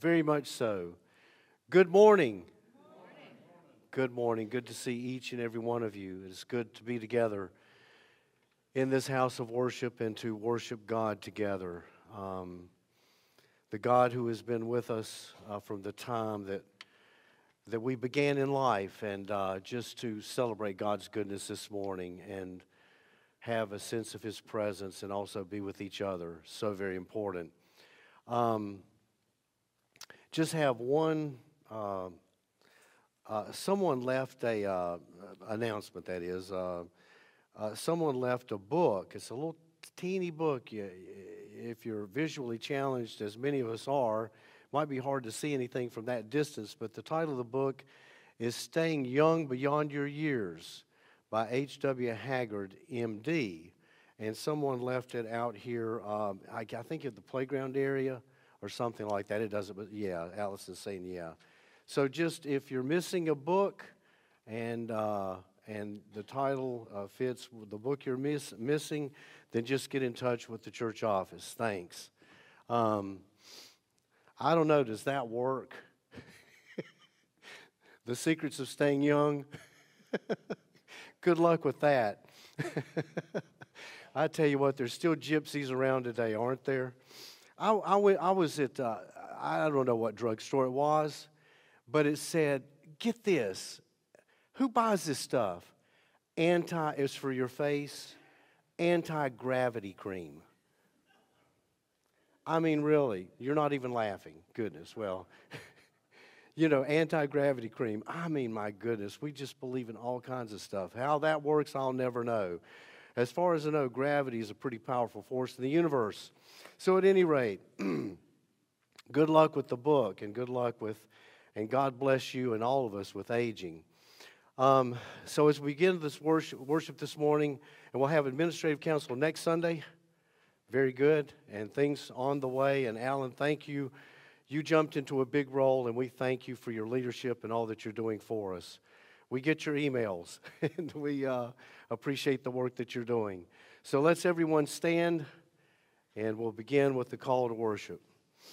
Very much so. Good morning. Good morning. Good to see each and every one of you. It's good to be together in this house of worship and to worship God together. The God who has been with us from the time that we began in life, and just to celebrate God's goodness this morning and have a sense of His presence and also be with each other. So very important. Just have one, someone left a announcement, that is. Someone left a book. It's a little teeny book. If you're visually challenged, as many of us are, it might be hard to see anything from that distance, but the title of the book is Staying Young Beyond Your Years by H.W. Haggard, M.D. And someone left it out here, I think at the playground area or something like that. It doesn't, but yeah, Allison's saying yeah. So just if you're missing a book and the title fits the book you're missing, then just get in touch with the church office. Thanks. I don't know, does that work? The secrets of staying young? Good luck with that. I tell you what, there's still gypsies around today, aren't there? I was at, I don't know what drugstore it was, but it said, get this, who buys this stuff? It's for your face, anti-gravity cream. I mean, really, you're not even laughing. Goodness, well, you know, anti-gravity cream. I mean, my goodness, we just believe in all kinds of stuff. How that works, I'll never know. As far as I know, gravity is a pretty powerful force in the universe. So at any rate, good luck with the book, and good luck with, and God bless you and all of us with aging. So as we begin this worship this morning, and we'll have administrative council next Sunday. Very good, and things on the way. And Alan, thank you. You jumped into a big role, and we thank you for your leadership and all that you're doing for us. We get your emails, and we appreciate the work that you're doing. So let's everyone stand, and we'll begin with the call to worship.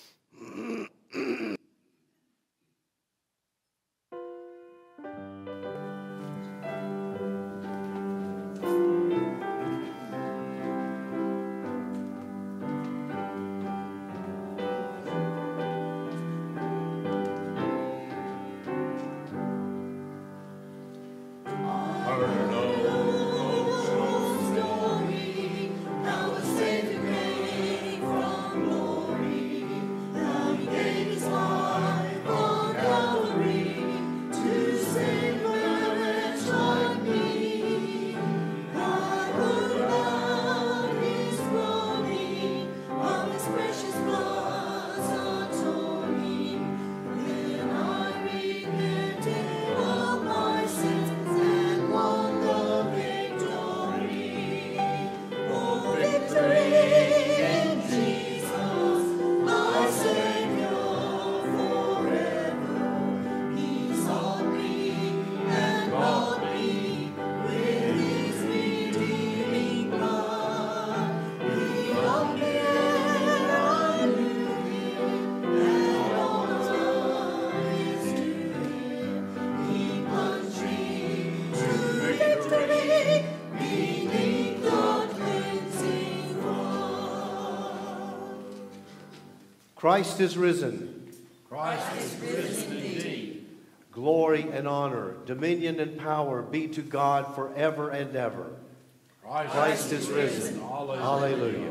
Christ is risen. Christ is risen indeed. Glory and honor, dominion and power be to God forever and ever. Christ is risen. Hallelujah.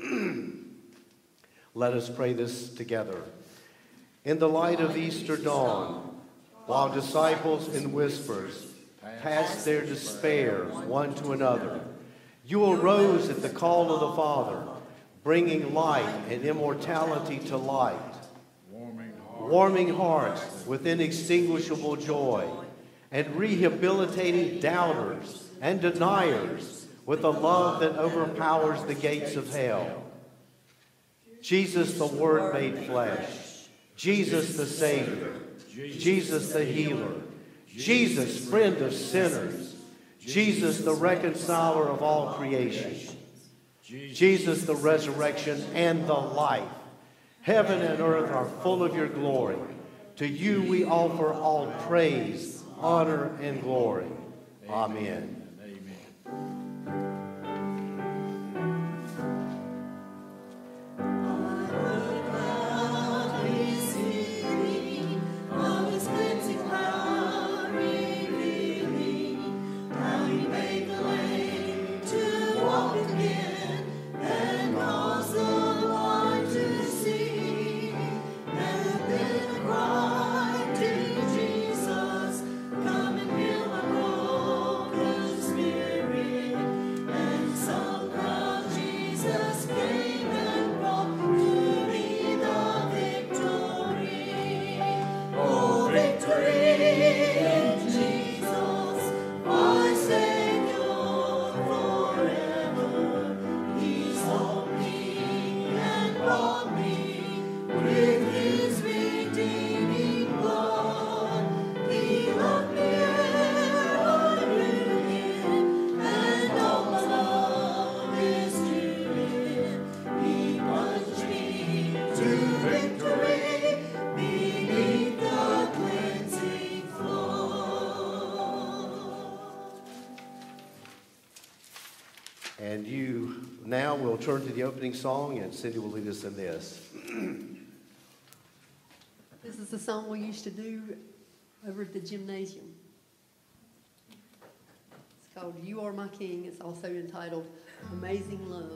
Let us pray this together. In the light of Easter dawn, while disciples in whispers passed their despair one to another, you arose at the call of the Father, bringing light and immortality to light, warming hearts with inextinguishable joy, and rehabilitating doubters and deniers with a love that overpowers the gates of hell. Jesus, the Word made flesh, Jesus, the Savior, Jesus, the healer, Jesus, friend of sinners, Jesus, the reconciler of all creation, Jesus, the resurrection and the life, Heaven and earth are full of your glory. To you we offer all praise, honor, and glory. Amen. And you now will turn to the opening song, and Cindy will lead us in this. This is the song we used to do over at the gymnasium. It's called You Are My King. It's also entitled Amazing Love.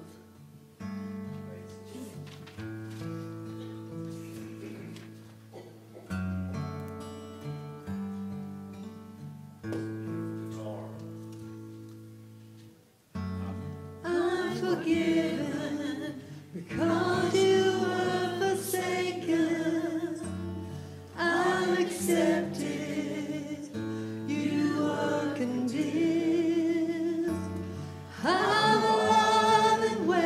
I'm alive and well.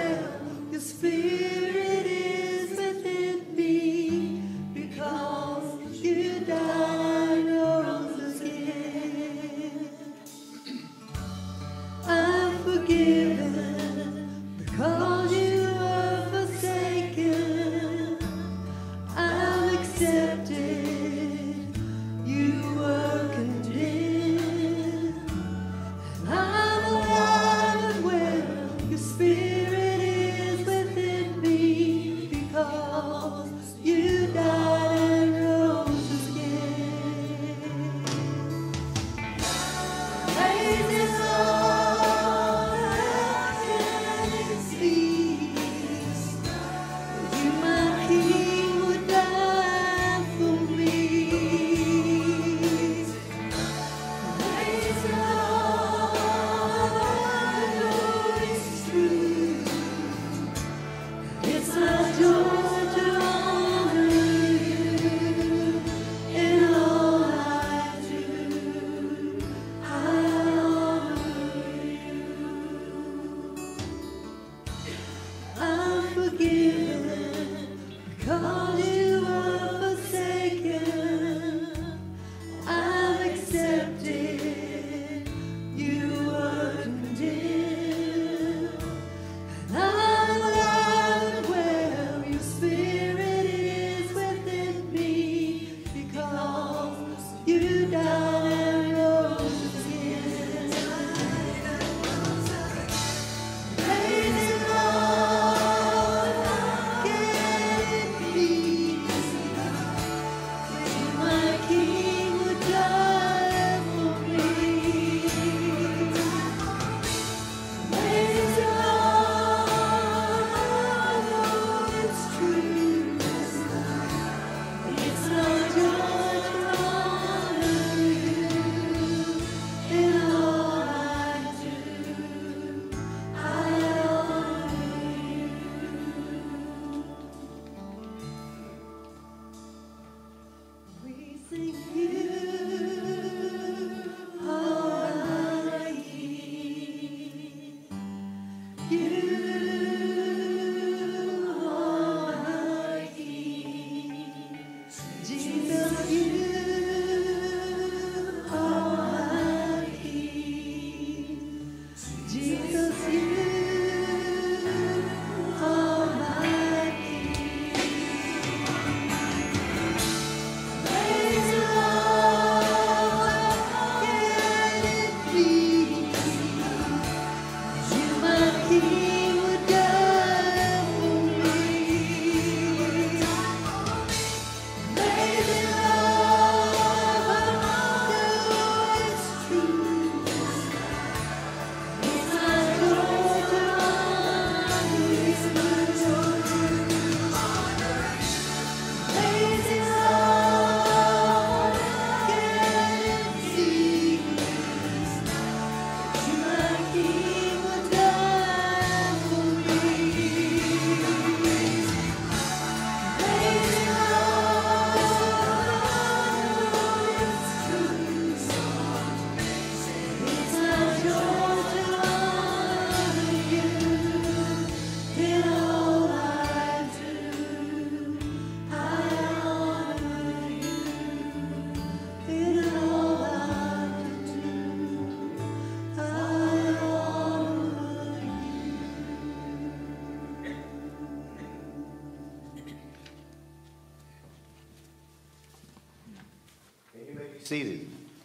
seated.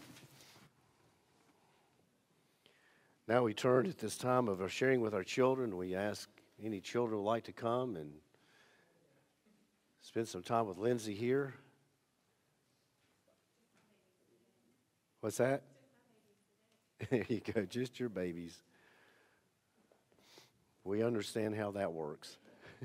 Now we turn at this time of our sharing with our children. We ask any children who would like to come and spend some time with Lindsay here. What's that? There you go, just your babies. We understand how that works.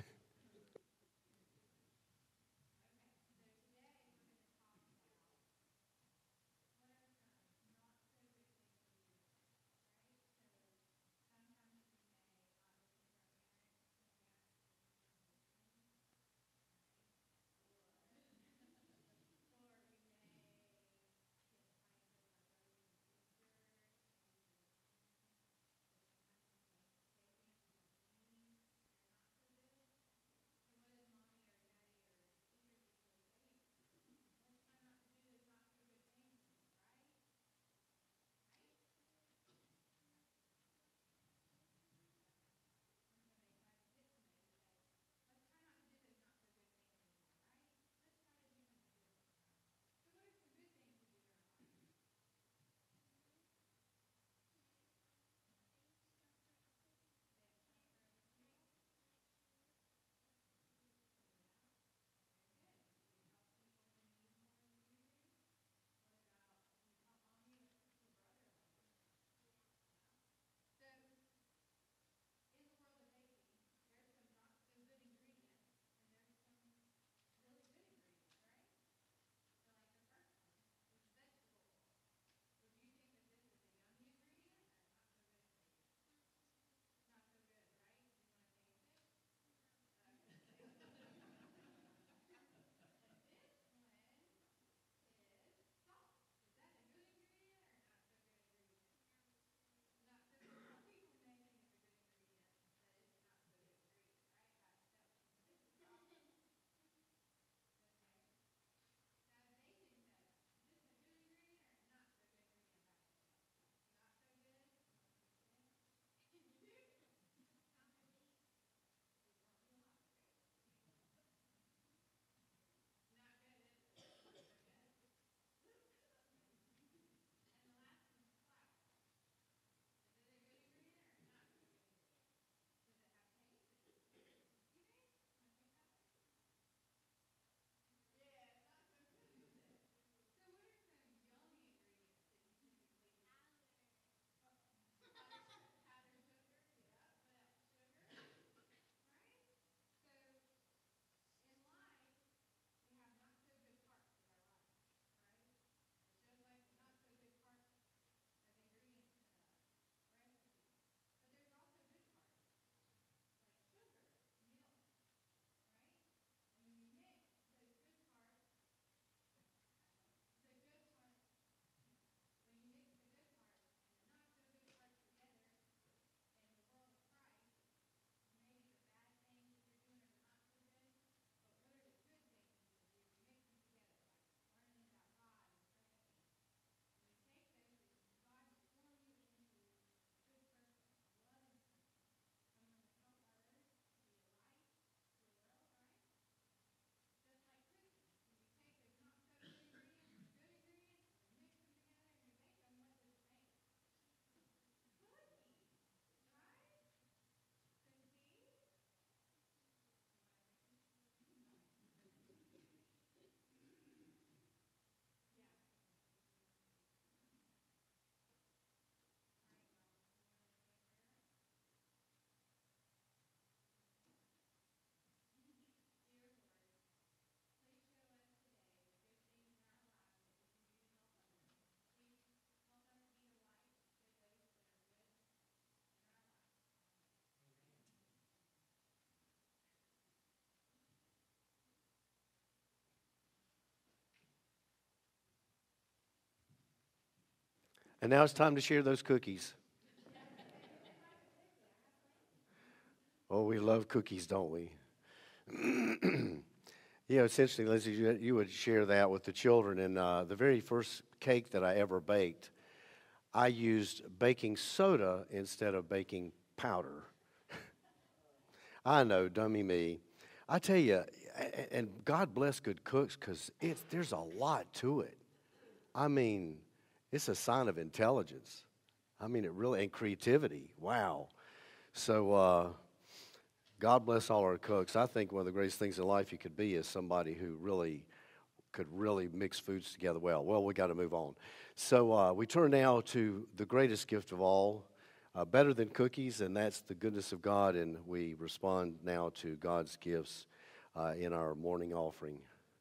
And now it's time to share those cookies. Oh, we love cookies, don't we? Yeah, essentially, Lindsay, you would share that with the children. And the very first cake that I ever baked, I used baking soda instead of baking powder. I know, dummy me. I tell you, and God bless good cooks because there's a lot to it. I mean, it's a sign of intelligence. I mean, it really, and creativity. Wow. So, God bless all our cooks. I think one of the greatest things in life you could be is somebody who really could really mix foods together well. Well, we got to move on. So we turn now to the greatest gift of all, better than cookies, and that's the goodness of God. And we respond now to God's gifts in our morning offering.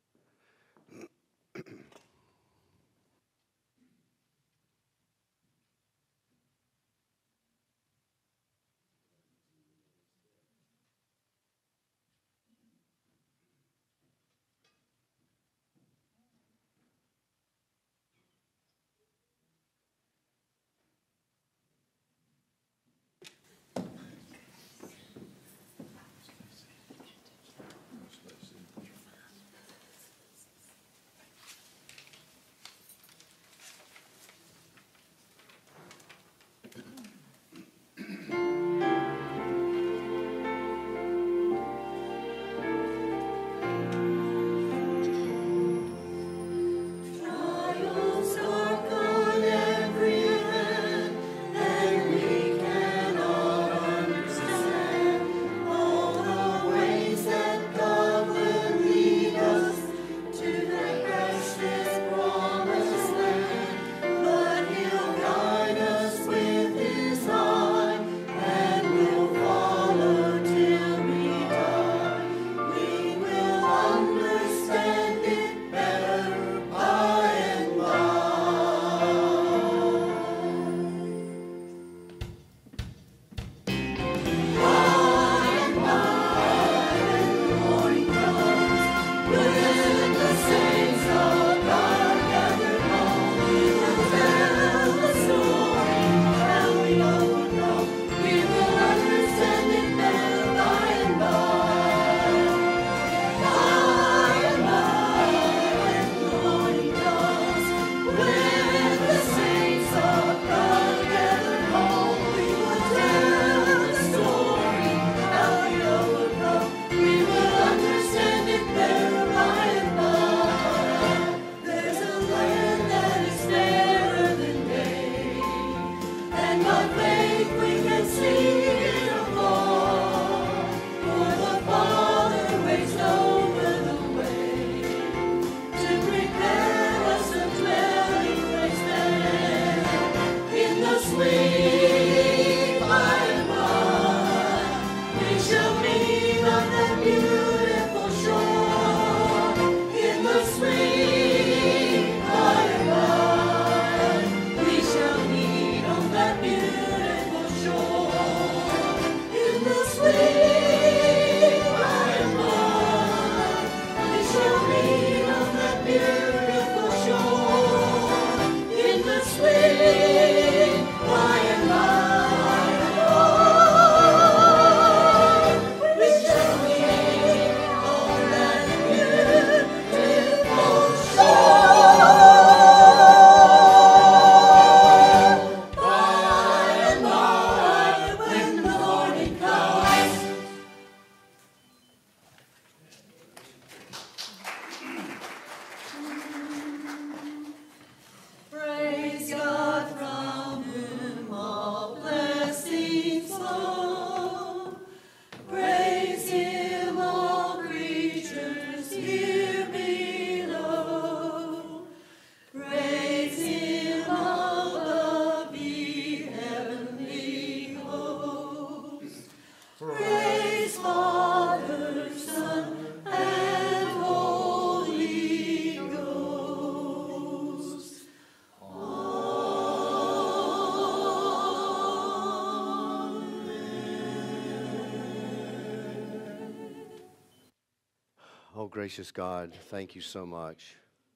Oh, gracious God, thank you so much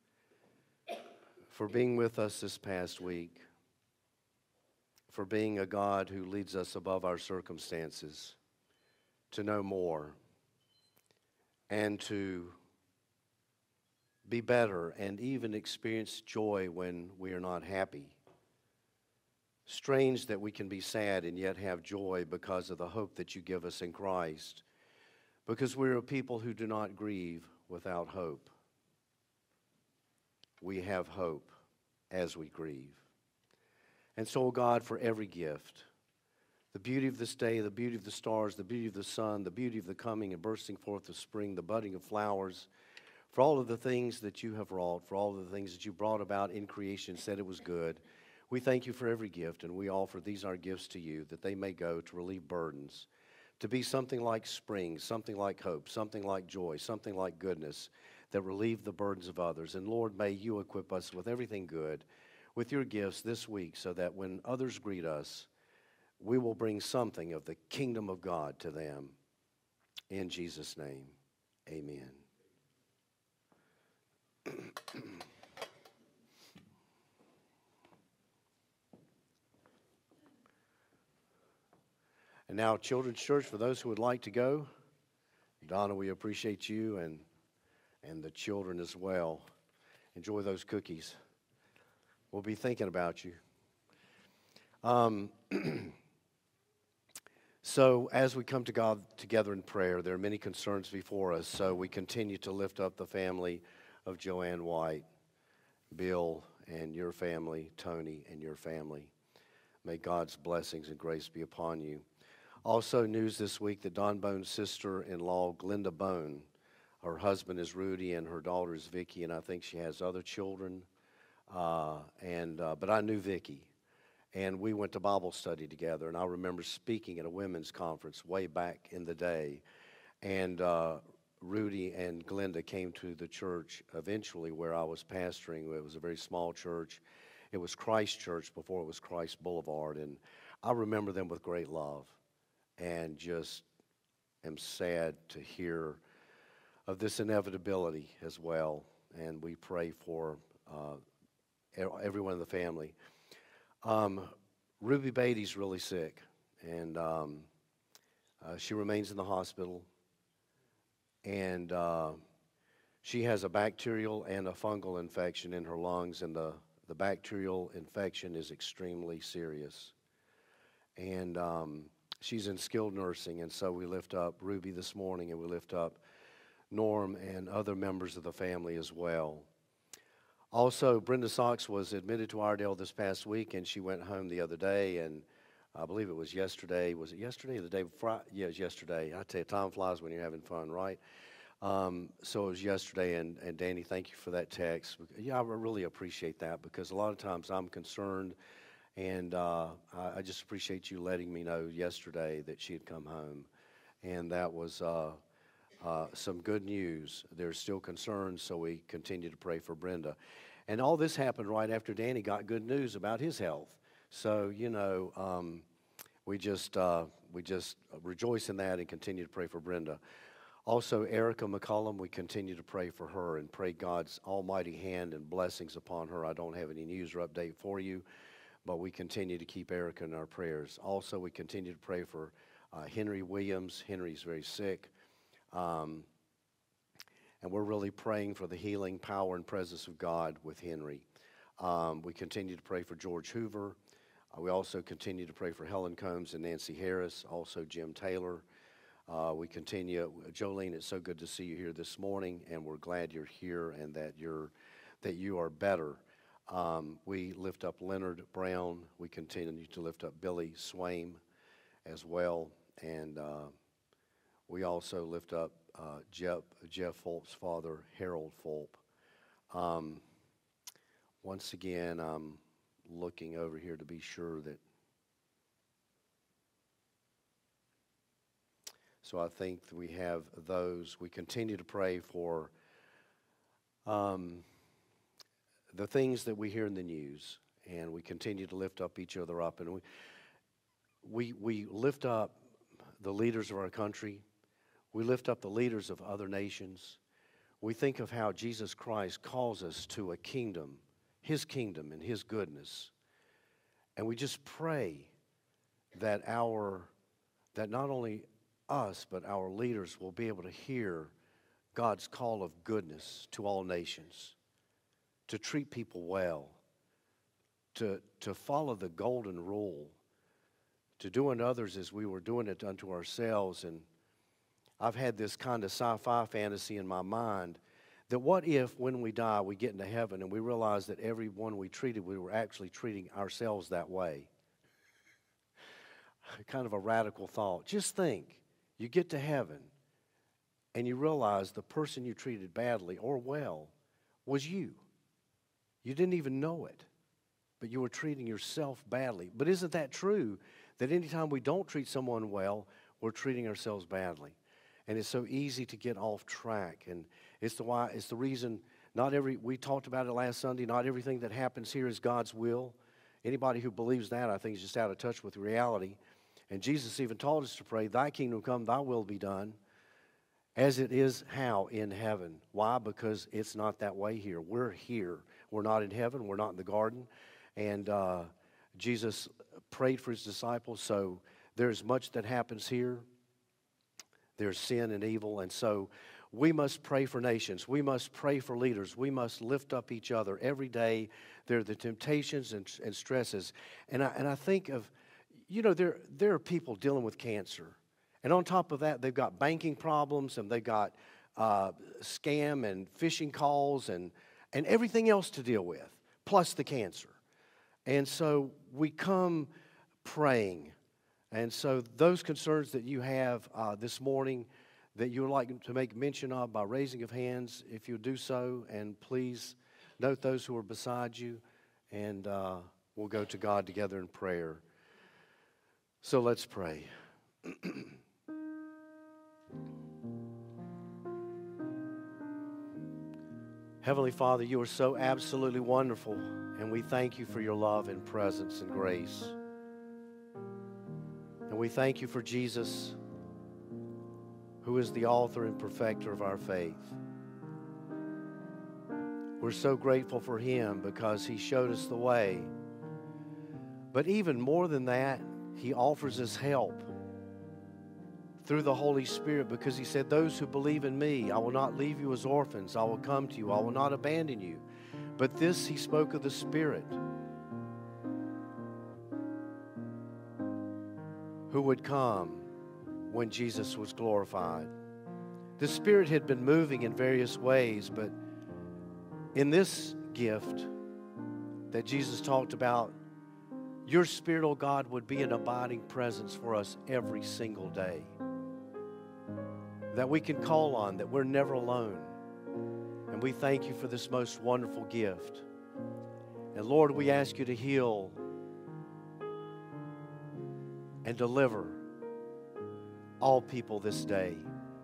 for being with us this past week, for being a God who leads us above our circumstances to know more and to be better and even experience joy when we are not happy. Strange that we can be sad and yet have joy because of the hope that you give us in Christ, because we're a people who do not grieve without hope. We have hope. as we grieve. And so, oh God, for every gift, the beauty of this day, the beauty of the stars, the beauty of the sun, the beauty of the coming and bursting forth of spring, the budding of flowers, for all of the things that you have wrought, for all of the things that you brought about in creation, said it was good. We thank you for every gift, and we offer these our gifts to you, that they may go to relieve burdens, to be something like spring, something like hope, something like joy, something like goodness, that relieve the burdens of others. And Lord, may you equip us with everything good, with your gifts this week, so that when others greet us, we will bring something of the kingdom of God to them. In Jesus' name, amen. And now, Children's Church, for those who would like to go, Donna, we appreciate you and the children as well. Enjoy those cookies. We'll be thinking about you. So as we come to God together in prayer, there are many concerns before us. So we continue to lift up the family of Joanne White, Bill and your family, Tony and your family. May God's blessings and grace be upon you. Also news this week that Don Bone's sister-in-law, Glenda Bone, her husband is Rudy and her daughter is Vicky, and I think she has other children. But I knew Vicky. And we went to Bible study together, and I remember speaking at a women's conference way back in the day. And Rudy and Glenda came to the church eventually where I was pastoring. It was a very small church. It was Christ Church before it was Christ Boulevard. And I remember them with great love, and just am sad to hear of this inevitability as well. And we pray for everyone in the family. Ruby Beatty's really sick, and she remains in the hospital, and she has a bacterial and a fungal infection in her lungs, and the bacterial infection is extremely serious, and she's in skilled nursing. And so we lift up Ruby this morning, and we lift up Norm and other members of the family as well. Also, Brenda Sox was admitted to Iredell this past week, and she went home the other day, and I believe it was yesterday. Was it yesterday or the day before? Yeah, it was yesterday. I tell you, time flies when you're having fun, right? So it was yesterday, and Danny, thank you for that text. Yeah, I really appreciate that, because a lot of times I'm concerned, and I just appreciate you letting me know yesterday that she had come home, and that was some good news. There's still concerns, so we continue to pray for Brenda. And all this happened right after Danny got good news about his health. So, we just rejoice in that and continue to pray for Brenda. Also, Erica McCollum, we continue to pray for her and pray God's almighty hand and blessings upon her. I don't have any news or update for you, but we continue to keep Erica in our prayers. Also, we continue to pray for Henry Williams. Henry's very sick. And we're really praying for the healing power and presence of God with Henry. We continue to pray for George Hoover. We also continue to pray for Helen Combs and Nancy Harris, also Jim Taylor. We continue, Jolene, it's so good to see you here this morning, and we're glad you're here and that you are better. We lift up Leonard Brown. We continue to lift up Billy Swaim as well, and we also lift up Jeff Fulp's father, Harold Fulp. Once again, I'm looking over here to be sure that. So I think that we have those. We continue to pray for the things that we hear in the news, and we continue to lift up each other up. And we lift up the leaders of our country. We lift up the leaders of other nations. We think of how Jesus Christ calls us to a kingdom, his kingdom and his goodness. And we just pray that that not only us, but our leaders will be able to hear God's call of goodness to all nations, to treat people well, to follow the golden rule, to do unto others as we were doing it unto ourselves. And I've had this kind of sci-fi fantasy in my mind that what if when we die we get into heaven and we realize that everyone we treated, we were actually treating ourselves that way? Kind of a radical thought. Just think, you get to heaven and you realize the person you treated badly or well was you. You didn't even know it, but you were treating yourself badly. But isn't that true, that anytime we don't treat someone well, we're treating ourselves badly? And it's so easy to get off track. And it's the reason we talked about it last Sunday, not everything that happens here is God's will. Anybody who believes that, I think, is just out of touch with reality. And Jesus even taught us to pray, thy kingdom come, thy will be done, as it is how? In heaven. Why? Because it's not that way here. We're here. We're not in heaven. We're not in the garden. And Jesus prayed for his disciples, so there's much that happens here. There's sin and evil, and so we must pray for nations. We must pray for leaders. We must lift up each other every day. There are the temptations and stresses. And I think of, there are people dealing with cancer. And on top of that, they've got banking problems, and they've got scam and phishing calls and everything else to deal with, plus the cancer. And so we come praying. And so those concerns that you have this morning that you would like to make mention of by raising of hands, if you'll do so, and please note those who are beside you, and we'll go to God together in prayer. So let's pray. Heavenly Father, you are so absolutely wonderful, and we thank you for your love and presence and grace. And we thank you for Jesus, who is the author and perfecter of our faith. We're so grateful for him because he showed us the way. But even more than that, he offers us help through the Holy Spirit, because he said, those who believe in me, I will not leave you as orphans. I will come to you. I will not abandon you. But this he spoke of the Spirit, who would come when Jesus was glorified. The Spirit had been moving in various ways, but in this gift that Jesus talked about, your Spirit, oh God, would be an abiding presence for us every single day, that we can call on, that we're never alone. And we thank you for this most wonderful gift. And Lord, we ask you to heal and deliver all people this day.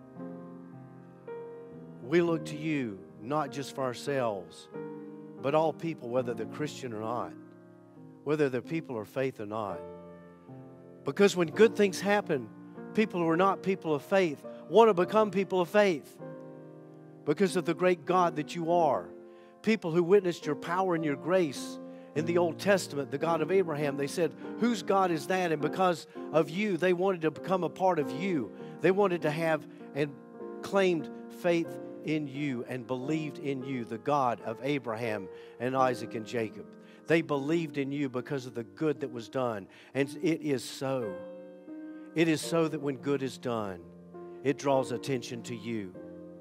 We look to you not just for ourselves, but all people, whether they're Christian or not, whether they're people of faith or not. Because when good things happen, people who are not people of faith want to become people of faith because of the great God that you are. People who witnessed your power and your grace in the Old Testament, the God of Abraham, they said, whose God is that? And because of you, they wanted to become a part of you. They wanted to have and claimed faith in you and believed in you, the God of Abraham and Isaac and Jacob. They believed in you because of the good that was done. And it is so. It is so that when good is done, it draws attention to you.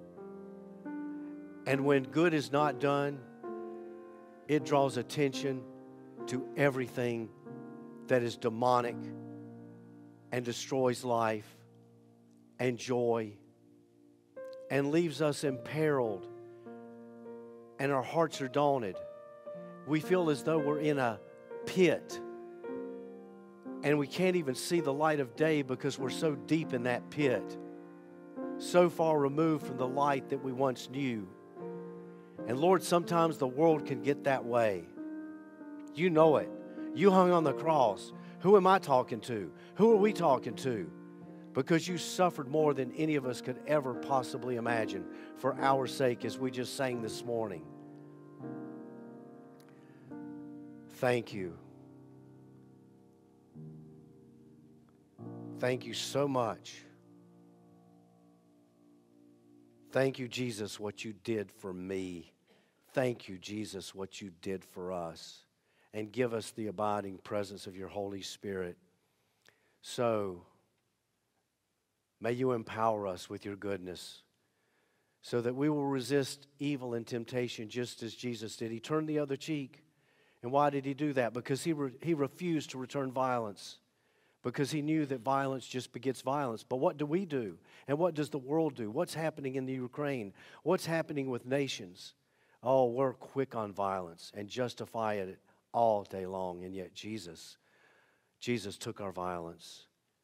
And when good is not done, it draws attention to everything that is demonic and destroys life and joy and leaves us imperiled, and our hearts are daunted. We feel as though we're in a pit and we can't even see the light of day because we're so deep in that pit, so far removed from the light that we once knew. And Lord, sometimes the world can get that way. You know it. You hung on the cross. Who am I talking to? Who are we talking to? Because you suffered more than any of us could ever possibly imagine for our sake, as we just sang this morning. Thank you. Thank you so much. Thank you, Jesus, what you did for me. Thank you, Jesus, what you did for us. And give us the abiding presence of your Holy Spirit. So, may you empower us with your goodness. so that we will resist evil and temptation just as Jesus did. He turned the other cheek. And why did he do that? Because he refused to return violence. Because he knew that violence just begets violence. But what do we do? And what does the world do? What's happening in the Ukraine? What's happening with nations? Oh, we're quick on violence and justify it all day long. And yet Jesus took our violence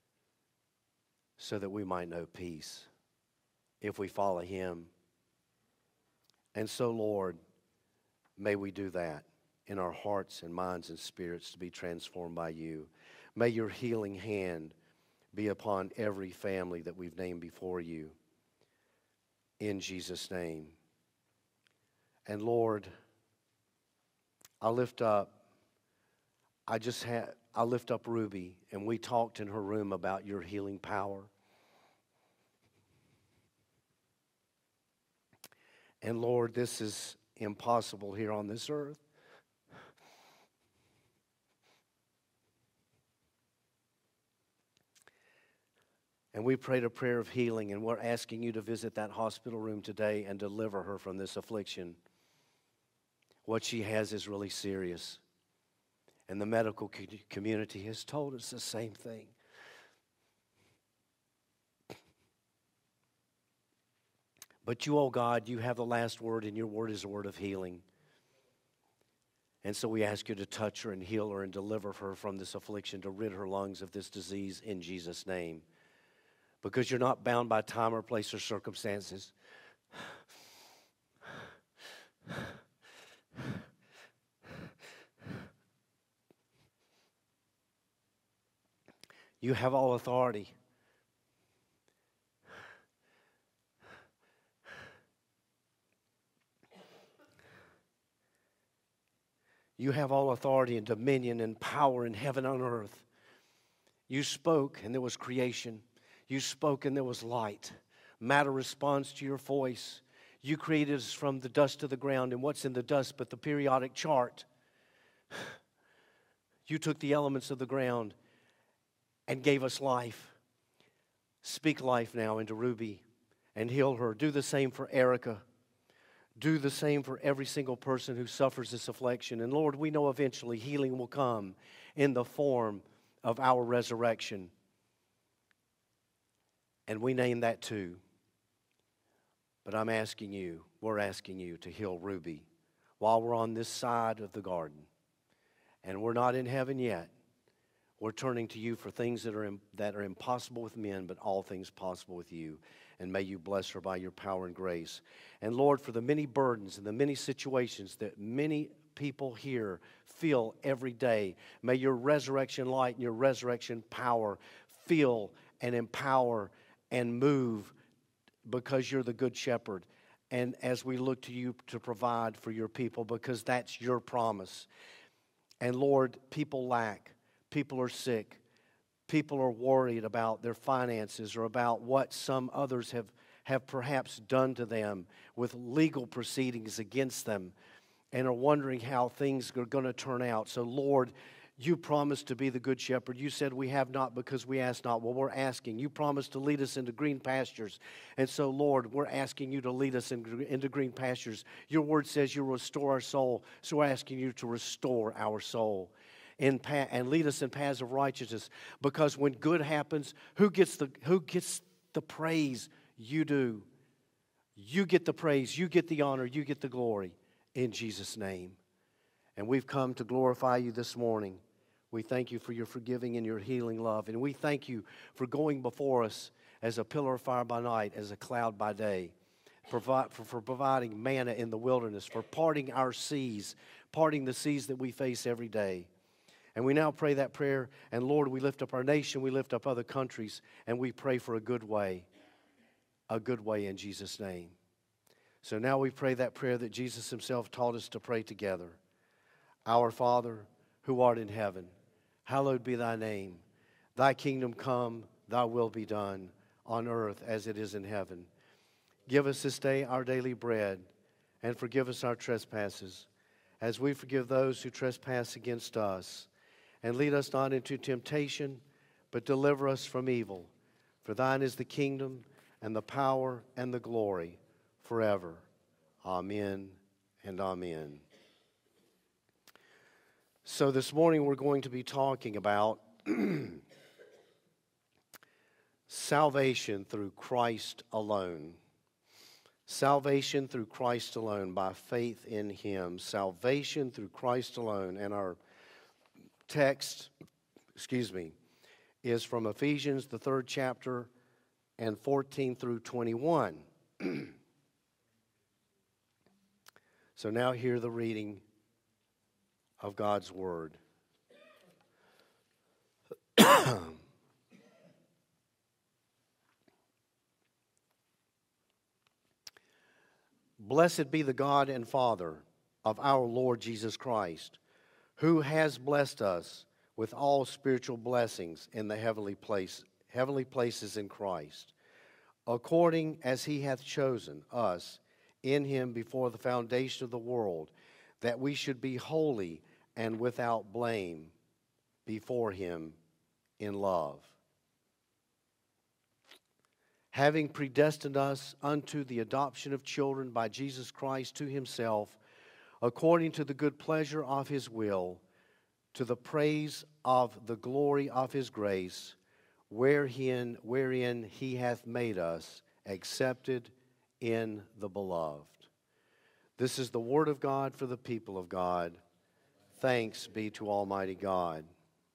so that we might know peace if we follow him. And so, Lord, may we do that in our hearts and minds and spirits to be transformed by you. May your healing hand be upon every family that we've named before you. In Jesus' name. And Lord, I lift up Ruby, and we talked in her room about your healing power. And Lord, this is impossible here on this earth. And we prayed a prayer of healing, and we're asking you to visit that hospital room today and deliver her from this affliction. What she has is really serious. And the medical community has told us the same thing. But you, oh God, you have the last word, and your word is a word of healing. And so we ask you to touch her and heal her and deliver her from this affliction, to rid her lungs of this disease in Jesus' name. Because you're not bound by time or place or circumstances. You have all authority. You have all authority and dominion and power in heaven and on earth. You spoke and there was creation. You spoke and there was light. Matter responds to your voice. You created us from the dust of the ground, and what's in the dust but the periodic chart? You took the elements of the ground and gave us life. Speak life now into Ruby and heal her. Do the same for Erica. Do the same for every single person who suffers this affliction. And Lord, we know eventually healing will come in the form of our resurrection. And we name that too. But we're asking you to heal Ruby while we're on this side of the garden. And we're not in heaven yet. We're turning to you for things that are impossible with men, but all things possible with you. And may you bless her by your power and grace. And Lord, for the many burdens and the many situations that many people here feel every day, may your resurrection light and your resurrection power feel and empower and move, because you're the good shepherd. And as we look to you to provide for your people, because that's your promise. And Lord, people lack. People are sick. People are worried about their finances or about what some others have perhaps done to them with legal proceedings against them, and are wondering how things are going to turn out. So Lord, you promised to be the good shepherd. You said we have not because we ask not. Well, we're asking. You promised to lead us into green pastures. And so, Lord, we're asking you to lead us into green pastures. Your word says you'll restore our soul. So we're asking you to restore our soul and lead us in paths of righteousness. Because when good happens, who gets the praise? You do. You get the praise. You get the honor. You get the glory in Jesus' name. And we've come to glorify you this morning. We thank you for your forgiving and your healing love. And we thank you for going before us as a pillar of fire by night, as a cloud by day, for providing manna in the wilderness, for parting our seas, parting the seas that we face every day. And we now pray that prayer. And Lord, we lift up our nation, we lift up other countries, and we pray for a good way in Jesus' name. So now we pray that prayer that Jesus himself taught us to pray together. Our Father, who art in heaven, hallowed be thy name. Thy kingdom come, thy will be done, on earth as it is in heaven. Give us this day our daily bread, and forgive us our trespasses, as we forgive those who trespass against us. And lead us not into temptation, but deliver us from evil. For thine is the kingdom, and the power, and the glory, forever. Amen and amen. So this morning we're going to be talking about salvation through Christ alone. Salvation through Christ alone, by faith in Him. Salvation through Christ alone. And our text, is from Ephesians, the 3rd chapter, and 14 through 21. So now hear the reading of God's Word. Blessed be the God and Father of our Lord Jesus Christ, who has blessed us with all spiritual blessings in the heavenly places in Christ, according as He hath chosen us in Him before the foundation of the world, that we should be holy and without blame before Him in love, having predestined us unto the adoption of children by Jesus Christ to Himself, according to the good pleasure of His will, to the praise of the glory of His grace, wherein He hath made us accepted in the Beloved. This is the word of God for the people of God. Thanks be to Almighty God.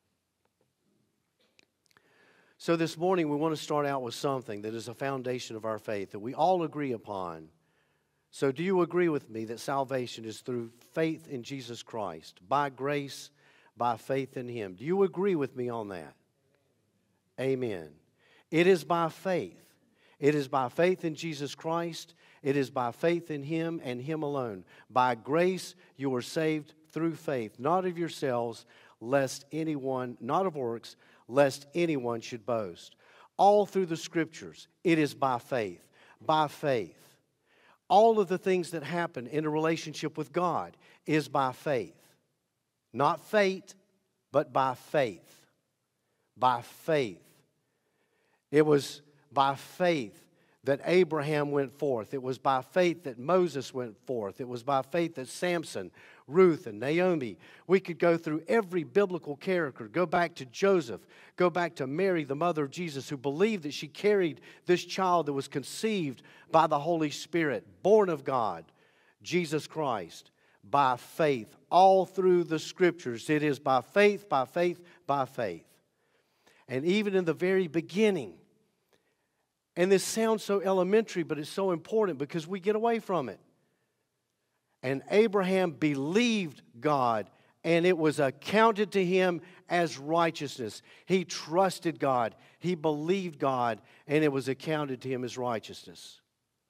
So this morning we want to start out with something that is a foundation of our faith that we all agree upon. So do you agree with me that salvation is through faith in Jesus Christ, by grace, by faith in Him? Do you agree with me on that? Amen. It is by faith. It is by faith in Jesus Christ. It is by faith in Him and Him alone. By grace you are saved through faith, not of yourselves, lest anyone, not of works, lest anyone should boast. All through the Scriptures, it is by faith. By faith. All of the things that happen in a relationship with God is by faith. Not fate, but by faith. By faith. It was by faith that Abraham went forth. It was by faith that Moses went forth. It was by faith that Samson, Ruth, and Naomi. We could go through every biblical character. Go back to Joseph. Go back to Mary, the mother of Jesus, who believed that she carried this child that was conceived by the Holy Spirit, born of God, Jesus Christ, by faith. All through the Scriptures, it is by faith, by faith, by faith. And even in the very beginning, and this sounds so elementary, but it's so important because we get away from it. And Abraham believed God, and it was accounted to him as righteousness. He trusted God. He believed God, and it was accounted to him as righteousness.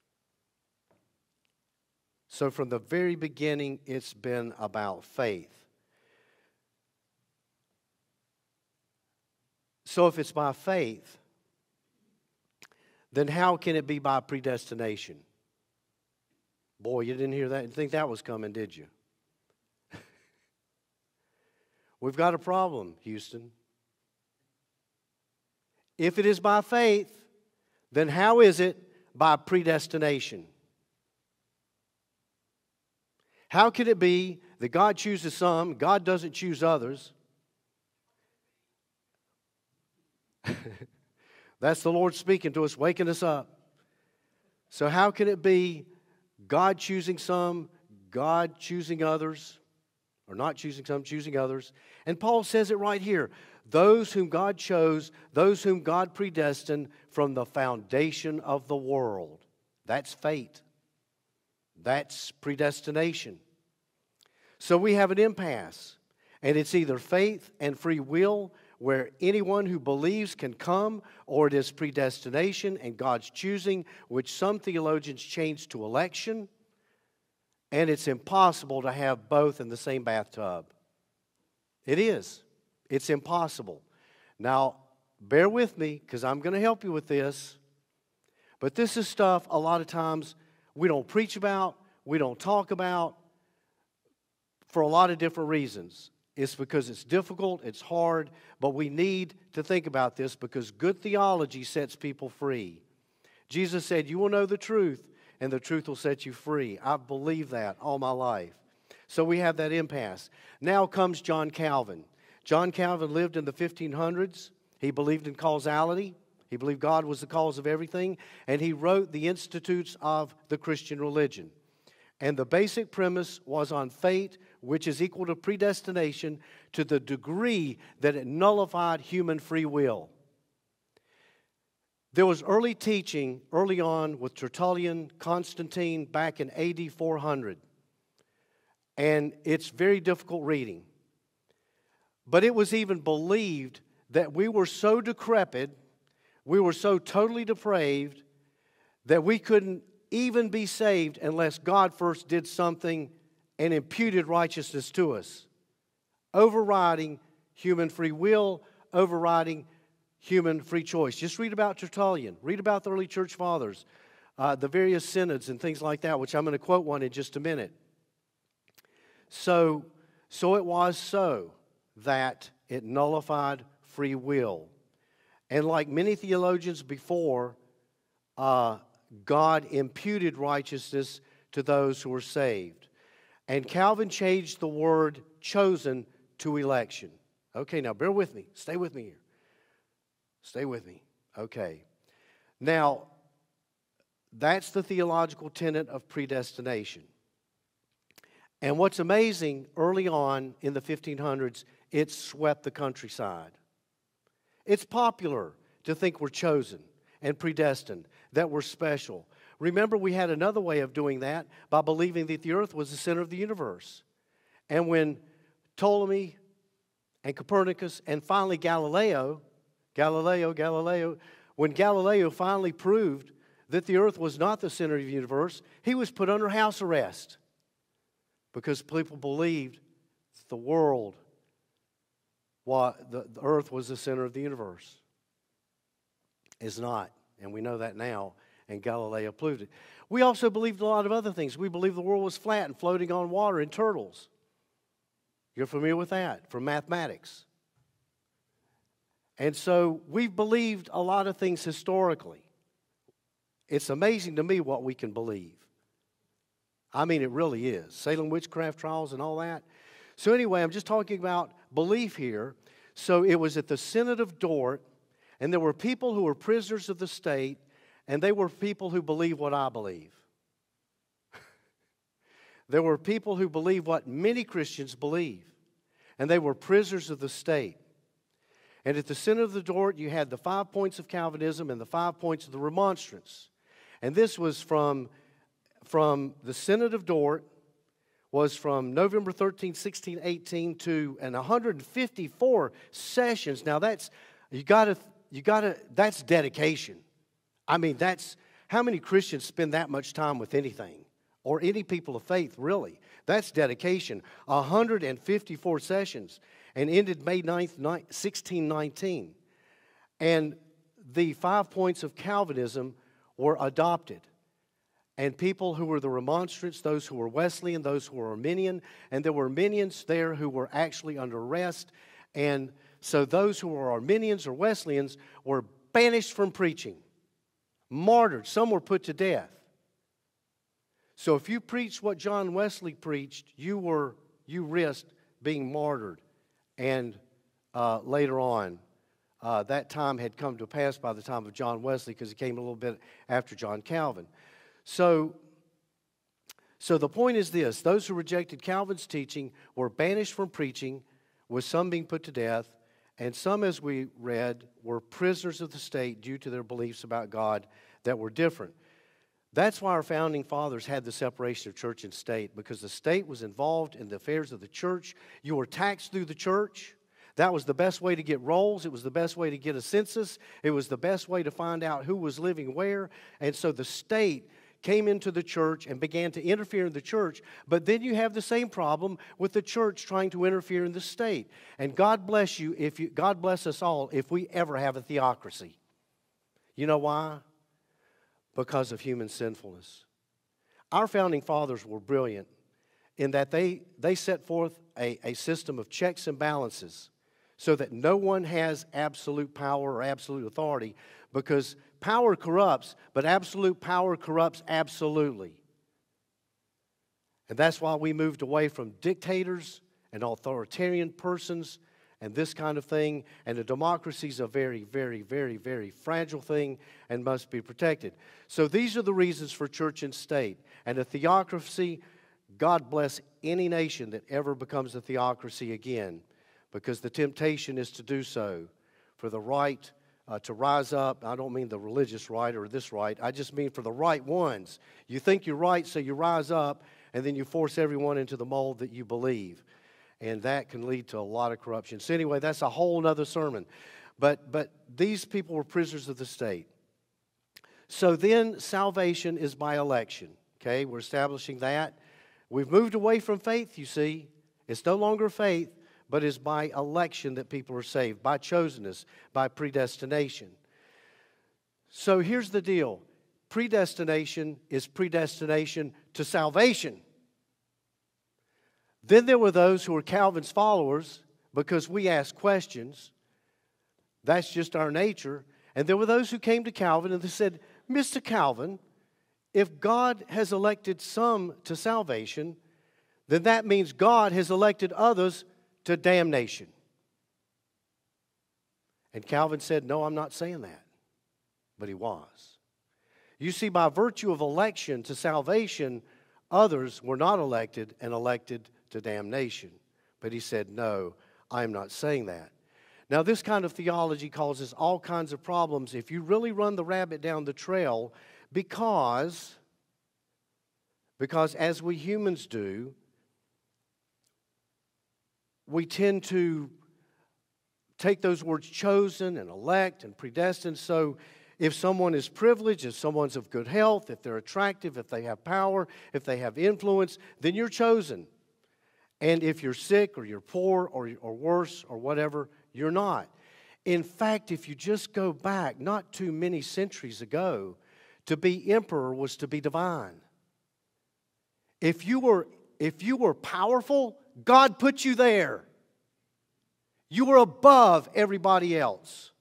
So from the very beginning, it's been about faith. So if it's by faith, then how can it be by predestination? Boy, you didn't hear that. You didn't think that was coming, did you? We've got a problem, Houston. If it is by faith, then how is it by predestination? How can it be that God chooses some, God doesn't choose others? That's the Lord speaking to us, waking us up. So how can it be God choosing some, God choosing others, or not choosing some, choosing others? And Paul says it right here. Those whom God chose, those whom God predestined from the foundation of the world. That's fate. That's predestination. So we have an impasse. And it's either faith and free will, where anyone who believes can come, or it is predestination and God's choosing, which some theologians change to election. And it's impossible to have both in the same bathtub. It is. It's impossible. Now, bear with me, because I'm going to help you with this. But this is stuff a lot of times we don't preach about, we don't talk about, for a lot of different reasons. It's because it's difficult, it's hard, but we need to think about this because good theology sets people free. Jesus said, you will know the truth, and the truth will set you free. I've believed that all my life. So we have that impasse. Now comes John Calvin. John Calvin lived in the 1500s. He believed in causality. He believed God was the cause of everything. And he wrote the Institutes of the Christian Religion. And the basic premise was on fate, which is equal to predestination, to the degree that it nullified human free will. There was early teaching early on with Tertullian, Constantine, back in AD 400. And it's very difficult reading. But it was even believed that we were so decrepit, we were so totally depraved, that we couldn't even be saved unless God first did something and imputed righteousness to us, overriding human free will, overriding human free choice. Just read about Tertullian. Read about the early church fathers, the various synods and things like that, which I'm going to quote one in just a minute. So it was so that it nullified free will. And like many theologians before, God imputed righteousness to those who were saved. And Calvin changed the word chosen to election. Okay, now bear with me. Stay with me here. Stay with me. Okay. Now, that's the theological tenet of predestination. And what's amazing, early on in the 1500s, it swept the countryside. It's popular to think we're chosen and predestined, that we're special. Remember, we had another way of doing that by believing that the earth was the center of the universe. And when Ptolemy and Copernicus and finally Galileo, when Galileo finally proved that the earth was not the center of the universe, he was put under house arrest because people believed that the world, the earth was the center of the universe. It's not, and we know that now, and Galileo proved it. We also believed a lot of other things. We believed the world was flat and floating on water and turtles. You're familiar with that from mathematics. And so we've believed a lot of things historically. It's amazing to me what we can believe. I mean, it really is. Salem witchcraft trials and all that. So anyway, I'm just talking about belief here. So it was at the Synod of Dort, and there were people who were prisoners of the state, and they were people who believe what I believe. There were people who believe what many Christians believe, and they were prisoners of the state. And at the Synod of the Dort, you had the 5 points of Calvinism and the 5 points of the Remonstrance. And this was from the Synod of Dort, was from November 13, 1618 to 154 sessions. Now that's, that's dedication. I mean, that's, how many Christians spend that much time with anything? Or any people of faith, really? That's dedication. 154 sessions. And ended May 9th, 1619. And the 5 points of Calvinism were adopted. And people who were the Remonstrants, those who were Wesleyan, those who were Arminian, and there were Arminians there who were actually under arrest. And so those who were Arminians or Wesleyans were banished from preaching, martyred. Some were put to death. So if you preached what John Wesley preached, you risked being martyred. And later on, that time had come to pass by the time of John Wesley, because he came a little bit after John Calvin. So the point is this: those who rejected Calvin's teaching were banished from preaching, with some being put to death, and some, as we read, were prisoners of the state due to their beliefs about God that were different. That's why our founding fathers had the separation of church and state, because the state was involved in the affairs of the church. You were taxed through the church. That was the best way to get rolls. It was the best way to get a census. It was the best way to find out who was living where. And so the state came into the church and began to interfere in the church. But then you have the same problem with the church trying to interfere in the state. And God bless you, God bless us all if we ever have a theocracy. You know why? Because of human sinfulness. Our founding fathers were brilliant in that they set forth a system of checks and balances so that no one has absolute power or absolute authority, because power corrupts, but absolute power corrupts absolutely. And that's why we moved away from dictators and authoritarian persons and this kind of thing. And a democracy is a very, very, very, very fragile thing and must be protected. So these are the reasons for church and state. And a theocracy, God bless any nation that ever becomes a theocracy again, because the temptation is to do so for the right to rise up. I don't mean the religious right or this right. I just mean for the right ones. You think you're right, so you rise up, and then you force everyone into the mold that you believe. And that can lead to a lot of corruption. So anyway, that's a whole other sermon. But these people were prisoners of the state. So then salvation is by election. Okay, we're establishing that. We've moved away from faith, you see. It's no longer faith, but it's by election that people are saved, by chosenness, by predestination. So here's the deal. Predestination is predestination to salvation. Then there were those who were Calvin's followers because we ask questions. That's just our nature. And there were those who came to Calvin and they said, Mr. Calvin, if God has elected some to salvation, then that means God has elected others to damnation. And Calvin said, no, I'm not saying that. But he was. You see, by virtue of election to salvation, others were not elected and elected to damnation. But he said, no, I'm not saying that. Now, this kind of theology causes all kinds of problems if you really run the rabbit down the trail, because as we humans do, we tend to take those words chosen and elect and predestined. So if someone is privileged, if someone's of good health, if they're attractive, if they have power, if they have influence, then you're chosen. And if you're sick or you're poor or worse or whatever, you're not. In fact, if you just go back not too many centuries ago, to be emperor was to be divine. If you were powerful, God put you there. You were above everybody else.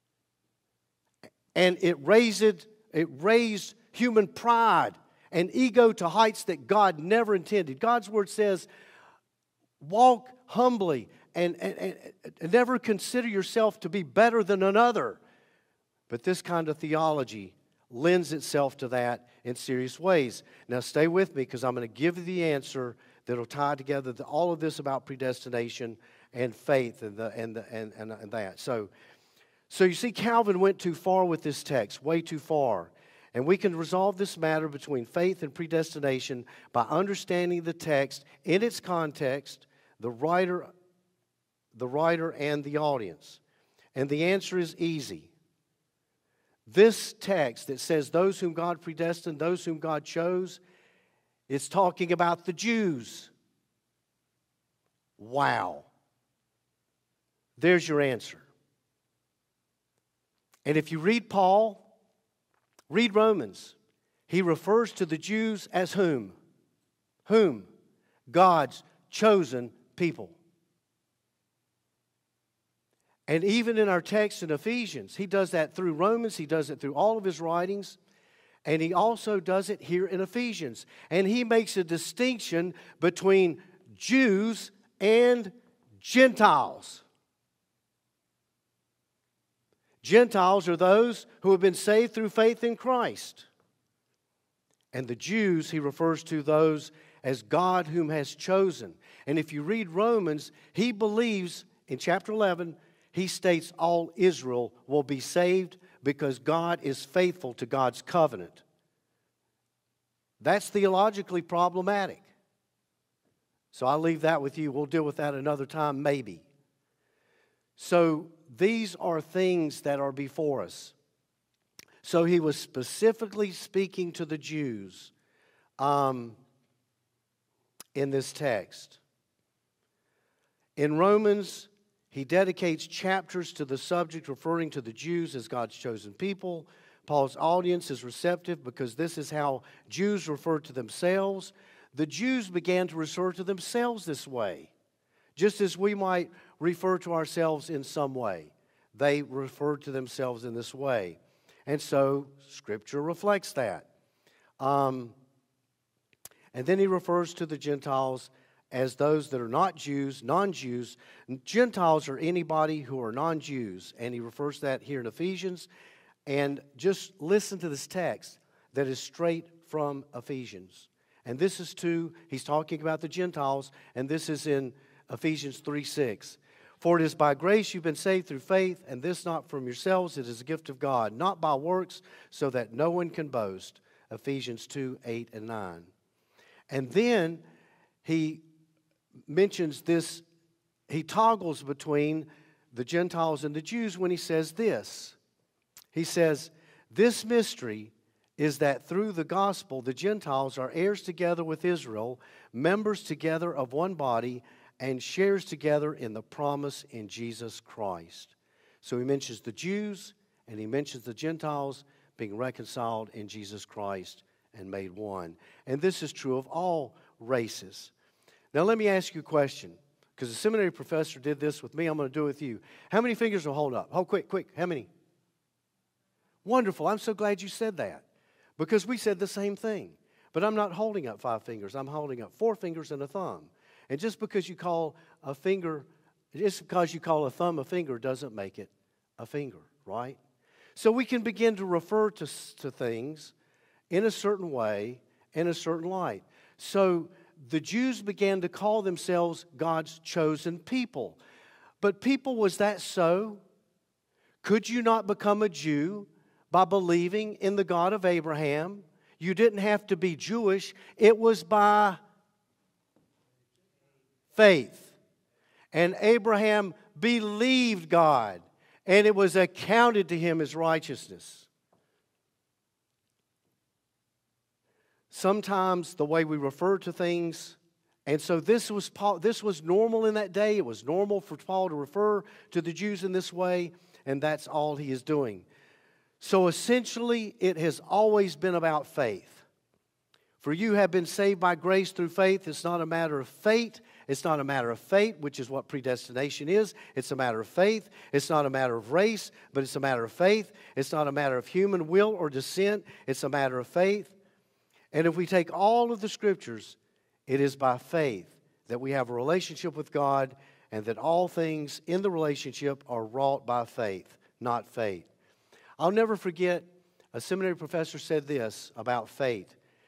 And it raised human pride and ego to heights that God never intended. God's word says, walk humbly and never consider yourself to be better than another. But this kind of theology lends itself to that in serious ways. Now stay with me, because I'm going to give you the answer that will tie together all of this about predestination and faith and that. So you see, Calvin went too far with this text, way too far. And we can resolve this matter between faith and predestination by understanding the text in its context, the writer and the audience. And the answer is easy. This text that says those whom God predestined, those whom God chose, it's talking about the Jews. Wow. There's your answer. And if you read Paul, read Romans. He refers to the Jews as whom? Whom? God's chosen people. And even in our text in Ephesians, he does that through Romans, he does it through all of his writings, and he also does it here in Ephesians. And he makes a distinction between Jews and Gentiles. Gentiles are those who have been saved through faith in Christ. And the Jews, he refers to those as God whom has chosen. And if you read Romans, he believes in chapter 11, he states all Israel will be saved because God is faithful to God's covenant. That's theologically problematic. So I'll leave that with you. We'll deal with that another time, maybe. So these are things that are before us. So he was specifically speaking to the Jews in this text. In Romans, he dedicates chapters to the subject referring to the Jews as God's chosen people. Paul's audience is receptive because this is how Jews refer to themselves. The Jews began to refer to themselves this way, just as we might refer to ourselves in some way. They refer to themselves in this way. And so Scripture reflects that. And then he refers to the Gentiles as those that are not Jews, non-Jews. Gentiles are anybody who are non-Jews. And he refers to that here in Ephesians. And just listen to this text that is straight from Ephesians. And this is he's talking about the Gentiles, and this is in Ephesians 3:6. For it is by grace you've been saved through faith, and this not from yourselves, it is a gift of God, not by works, so that no one can boast. Ephesians 2:8 and 9. And then he mentions this, he toggles between the Gentiles and the Jews when he says this. He says, this mystery is that through the gospel the Gentiles are heirs together with Israel, members together of one body, and shares together in the promise in Jesus Christ. So he mentions the Jews and he mentions the Gentiles being reconciled in Jesus Christ and made one. And this is true of all races. Now let me ask you a question, because the seminary professor did this with me. I'm going to do it with you. How many fingers will hold up? Oh, quick. How many? Wonderful. I'm so glad you said that, because we said the same thing. But I'm not holding up 5 fingers. I'm holding up 4 fingers and a thumb. And just because you call a thumb a finger doesn't make it a finger, right? So we can begin to refer to things in a certain way, in a certain light. So the Jews began to call themselves God's chosen people. But people, was that so? Could you not become a Jew by believing in the God of Abraham? You didn't have to be Jewish. It was by faith. And Abraham believed God, and it was accounted to him as righteousness. Sometimes the way we refer to things, and so this was normal in that day. It was normal for Paul to refer to the Jews in this way, and that's all he is doing. So essentially, it has always been about faith. For you have been saved by grace through faith. It's not a matter of fate. It's not a matter of fate, which is what predestination is. It's a matter of faith. It's not a matter of race, but it's a matter of faith. It's not a matter of human will or descent. It's a matter of faith. And if we take all of the Scriptures, it is by faith that we have a relationship with God, and that all things in the relationship are wrought by faith, not fate. I'll never forget, a seminary professor said this about fate.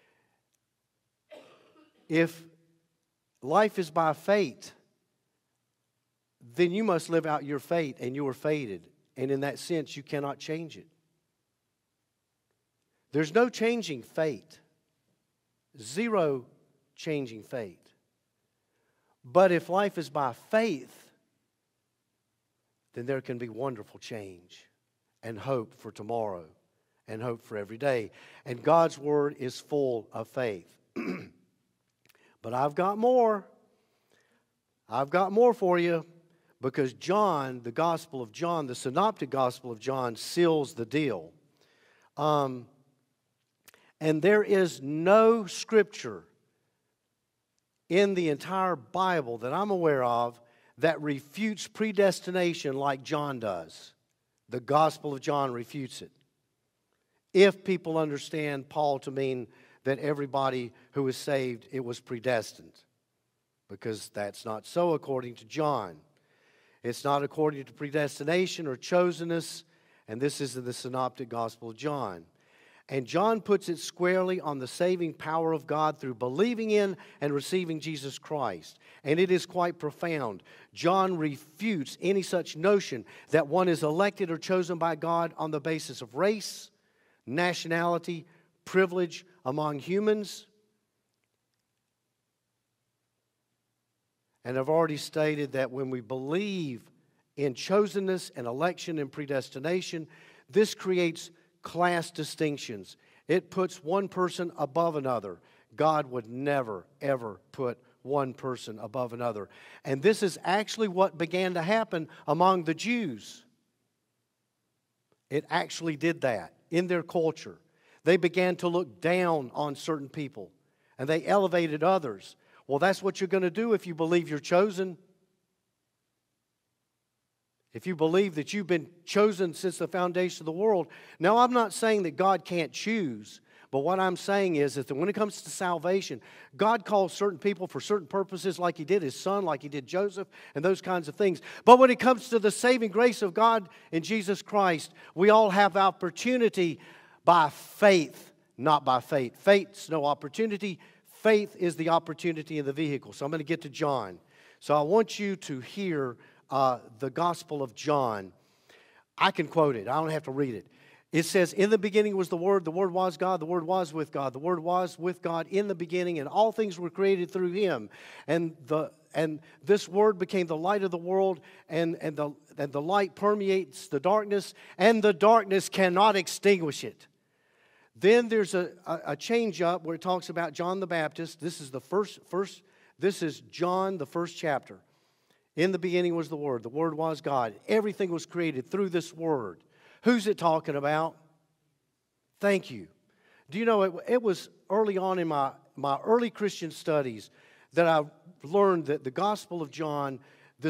If life is by fate, then you must live out your fate, and you are fated. And in that sense, you cannot change it. There's no changing fate. Zero changing fate. But if life is by faith, then there can be wonderful change and hope for tomorrow and hope for every day. And God's Word is full of faith. But I've got more. I've got more for you, because John, the Gospel of John, the Synoptic Gospel of John, seals the deal. And there is no Scripture in the entire Bible that I'm aware of that refutes predestination like John does. The Gospel of John refutes it. If people understand Paul to mean that everybody who is saved, it was predestined. Because that's not so according to John. It's not according to predestination or chosenness, and this is in the Synoptic Gospel of John. And John puts it squarely on the saving power of God through believing in and receiving Jesus Christ. And it is quite profound. John refutes any such notion that one is elected or chosen by God on the basis of race, nationality, privilege among humans. And I've already stated that when we believe in chosenness and election and predestination, this creates class distinctions. It puts one person above another. God would never, ever put one person above another. And this is actually what began to happen among the Jews. It actually did that in their culture. They began to look down on certain people, and they elevated others. Well, that's what you're going to do if you believe you're chosen. if you believe that you've been chosen since the foundation of the world. Now, I'm not saying that God can't choose, but what I'm saying is that when it comes to salvation, God calls certain people for certain purposes, like He did His Son, like He did Joseph, and those kinds of things. But when it comes to the saving grace of God in Jesus Christ, we all have opportunity by faith, not by faith. Faith's no opportunity. Faith is the opportunity in the vehicle. So I'm going to get to John. So I want you to hear the Gospel of John. I can quote it. I don't have to read it. It says, in the beginning was the Word was God, the Word was with God, the Word was with God in the beginning, and all things were created through Him. And this Word became the light of the world, and the light permeates the darkness, and the darkness cannot extinguish it. Then there's a change up where it talks about John the Baptist. This is this is John, the first chapter. In the beginning was the Word was God. Everything was created through this Word. Who's it talking about? Thank you. Do you know, it was early on in my early Christian studies that I learned that the Gospel of John, in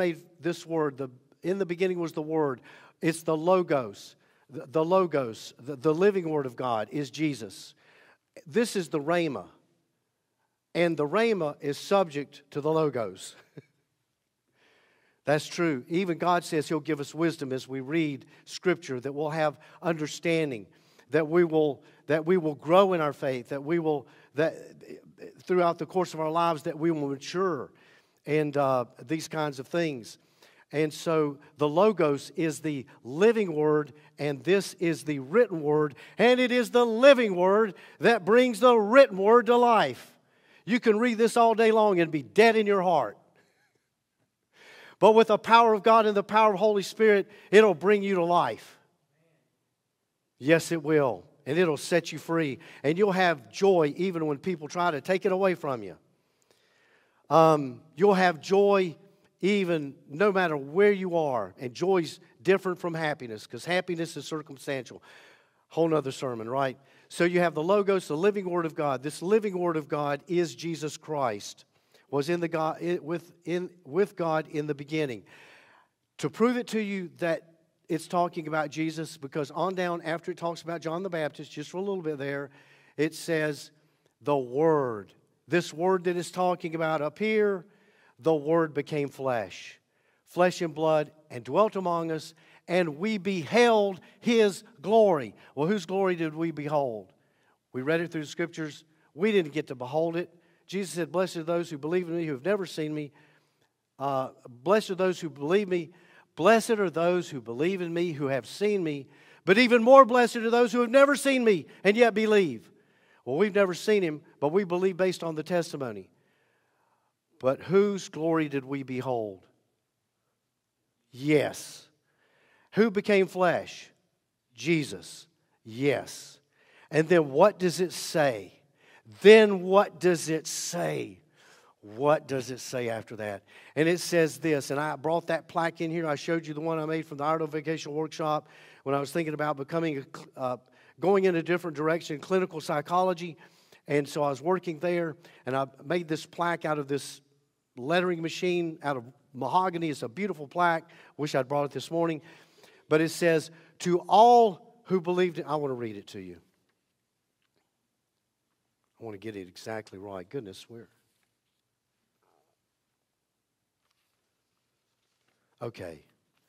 the beginning was the Word. It's the Logos. The Logos, the living Word of God, is Jesus. This is the Rhema. And the Rhema is subject to the Logos. That's true. Even God says He'll give us wisdom as we read Scripture, that we'll have understanding, that we will grow in our faith, that throughout the course of our lives that we will mature, and these kinds of things. And so the Logos is the living Word, and this is the written Word, and it is the living Word that brings the written Word to life. You can read this all day long and be dead in your heart. But with the power of God and the power of Holy Spirit, it'll bring you to life. Yes, it will. And it'll set you free. And you'll have joy even when people try to take it away from you. You'll have joy even no matter where you are. And joy's different from happiness, because happiness is circumstantial. Whole nother sermon, right? So you have the Logos, the living Word of God. This living Word of God is Jesus Christ. Was with God in the beginning. To prove it to you that it's talking about Jesus, because on down after it talks about John the Baptist, just for a little bit there, it says the Word. This Word that is talking about up here, the Word became flesh and blood, and dwelt among us, and we beheld His glory. Well, whose glory did we behold? We read it through the Scriptures. We didn't get to behold it. Jesus said, blessed are those who believe in me, who have never seen me. Blessed are those who believe me. Blessed are those who believe in me, who have seen me. But even more blessed are those who have never seen me and yet believe. Well, we've never seen Him, but we believe based on the testimony. But whose glory did we behold? Yes. Who became flesh? Jesus. Yes. And then what does it say? Then what does it say? What does it say after that? And it says this, and I brought that plaque in here. I showed you the one I made from the Iredell Vocational Workshop when I was thinking about going in a different direction, clinical psychology. And so I was working there, and I made this plaque out of this lettering machine, out of mahogany. It's a beautiful plaque. Wish I'd brought it this morning. But it says, to all who believed in... I want to read it to you. I want to get it exactly right. Goodness, where? Okay.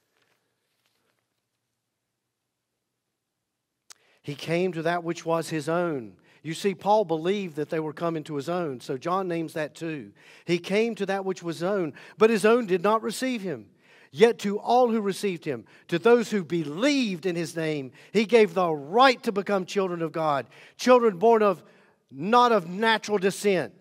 He came to that which was His own. You see, Paul believed that they were coming to His own, so John names that too. He came to that which was His own, but His own did not receive Him. Yet to all who received Him, to those who believed in His name, He gave the right to become children of God, children born not of natural descent,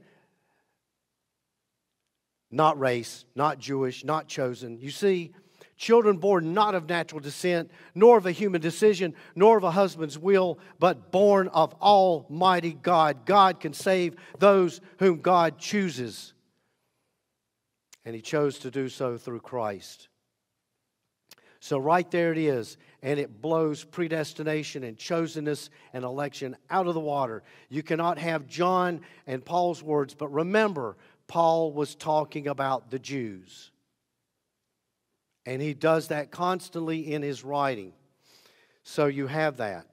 not race, not Jewish, not chosen. You see, children born not of natural descent, nor of a human decision, nor of a husband's will, but born of Almighty God. God can save those whom God chooses. And He chose to do so through Christ. So right there it is, and it blows predestination and chosenness and election out of the water. You cannot have John and Paul's words, but remember, Paul was talking about the Jews. And he does that constantly in his writing. So you have that.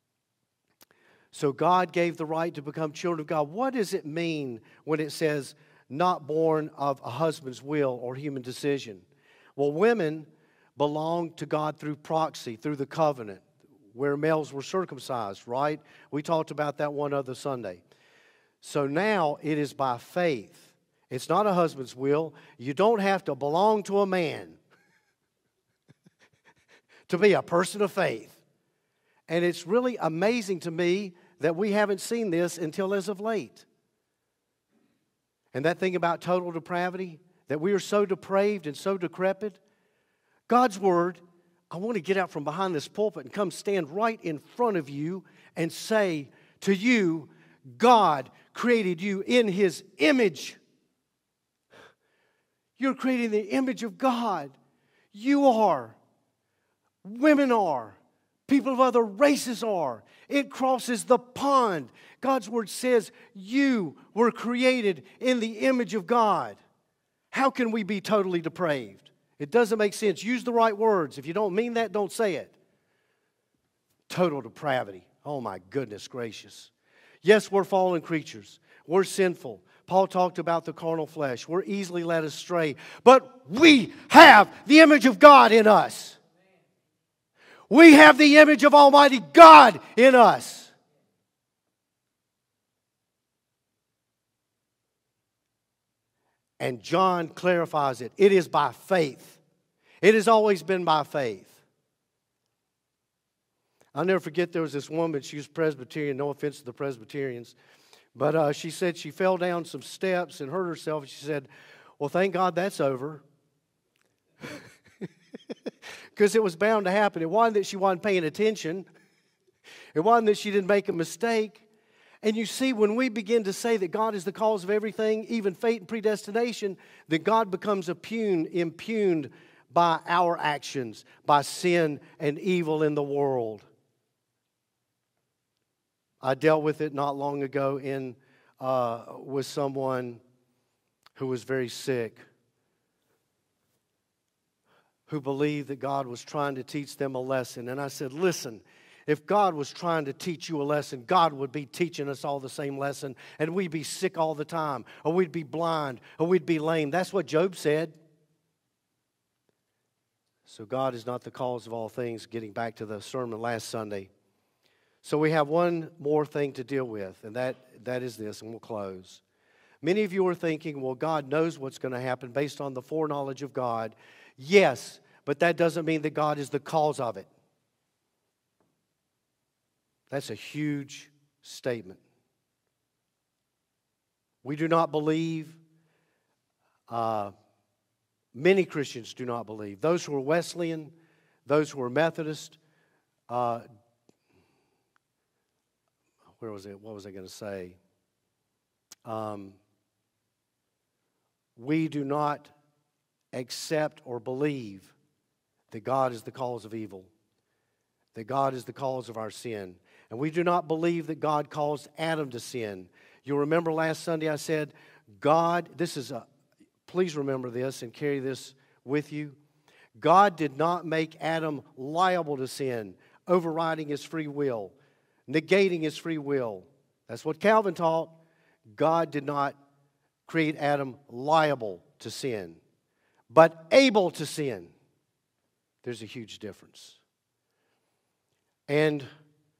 So God gave the right to become children of God. What does it mean when it says not born of a husband's will or human decision? Well, women belong to God through proxy, through the covenant, where males were circumcised, right? We talked about that one other Sunday. So now it is by faith. It's not a husband's will. You don't have to belong to a man to be a person of faith. And it's really amazing to me that we haven't seen this until as of late. And that thing about total depravity, that we are so depraved and so decrepit. God's Word, I want to get out from behind this pulpit and come stand right in front of you and say to you, God created you in His image. You're created in the image of God. You are. Women are. People of other races are. It crosses the pond. God's Word says you were created in the image of God. How can we be totally depraved? It doesn't make sense. Use the right words. If you don't mean that, don't say it. Total depravity. Oh my goodness gracious. Yes, we're fallen creatures. We're sinful. Paul talked about the carnal flesh. We're easily led astray. But we have the image of God in us. We have the image of Almighty God in us. And John clarifies it. It is by faith. It has always been by faith. I'll never forget there was this woman, she was Presbyterian, no offense to the Presbyterians, but she said she fell down some steps and hurt herself. She said, well, thank God that's over. Because it was bound to happen. It wasn't that she wasn't paying attention. It wasn't that she didn't make a mistake. And you see, when we begin to say that God is the cause of everything, even fate and predestination, that God becomes impugned by our actions, by sin and evil in the world. I dealt with it not long ago with someone who was very sick, who believed that God was trying to teach them a lesson. And I said, listen, if God was trying to teach you a lesson, God would be teaching us all the same lesson, and we'd be sick all the time, or we'd be blind, or we'd be lame. That's what Job said. So God is not the cause of all things, getting back to the sermon last Sunday. So we have one more thing to deal with, and that is this, and we'll close. Many of you are thinking, well, God knows what's going to happen based on the foreknowledge of God. Yes, but that doesn't mean that God is the cause of it. That's a huge statement. We do not believe, many Christians do not believe. Those who are Wesleyan, those who are Methodist, where was it? What was I going to say? We do not accept or believe that God is the cause of evil, that God is the cause of our sin. And we do not believe that God caused Adam to sin. You'll remember last Sunday I said, please remember this and carry this with you. God did not make Adam liable to sin, overriding his free will, negating his free will. That's what Calvin taught. God did not create Adam liable to sin, but able to sin. There's a huge difference. And